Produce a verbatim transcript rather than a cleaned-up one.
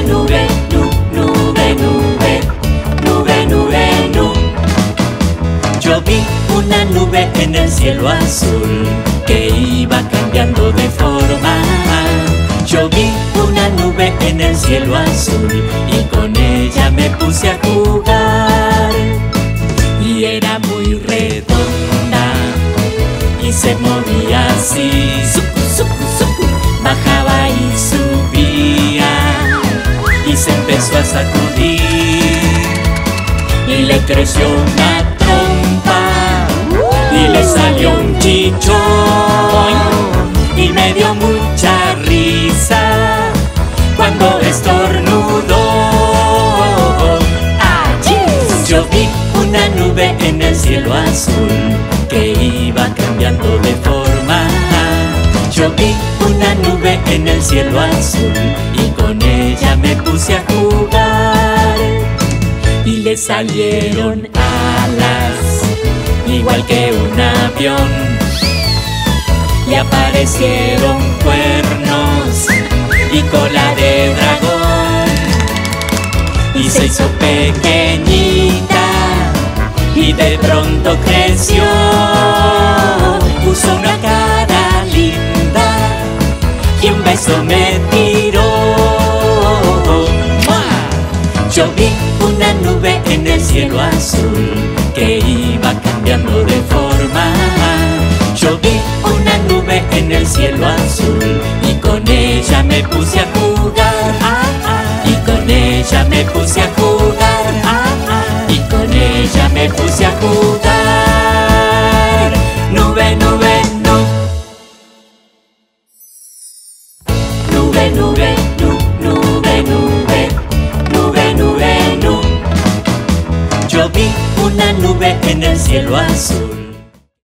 nube, nu, nube, nube, nube, nube, nu. Yo vi una nube en el cielo azul que iba cambiando de forma. Yo vi una nube en el cielo azul y con ella me puse a jugar. Y era muy redonda y se movía así, sucu, sucu, sucu. Bajaba y subía y se empezó a sacudir. Y le creció una trompa y le salió un chichón y me dio mucha risa cuando estornudó. ¡Achis! Yo vi una nube en el cielo azul que iba cambiando de forma. Yo vi una nube en el cielo azul y con ella me puse a jugar. Y le salieron alas, igual que un avión. Le aparecieron cuernos y cola de dragón. Y se hizo pequeñita y de pronto creció. Puso una cara linda y un beso me tiró. Yo vi una nube en el cielo azul que iba cambiando de forma. Yo vi una nube en el cielo azul y con ella me puse a jugar. Y con ella me puse a jugar. Y con ella me puse a jugar. Nube, nube, no. Nube, nube, nu, nube, nube, nube, nube, nu. Yo vi una nube en el cielo azul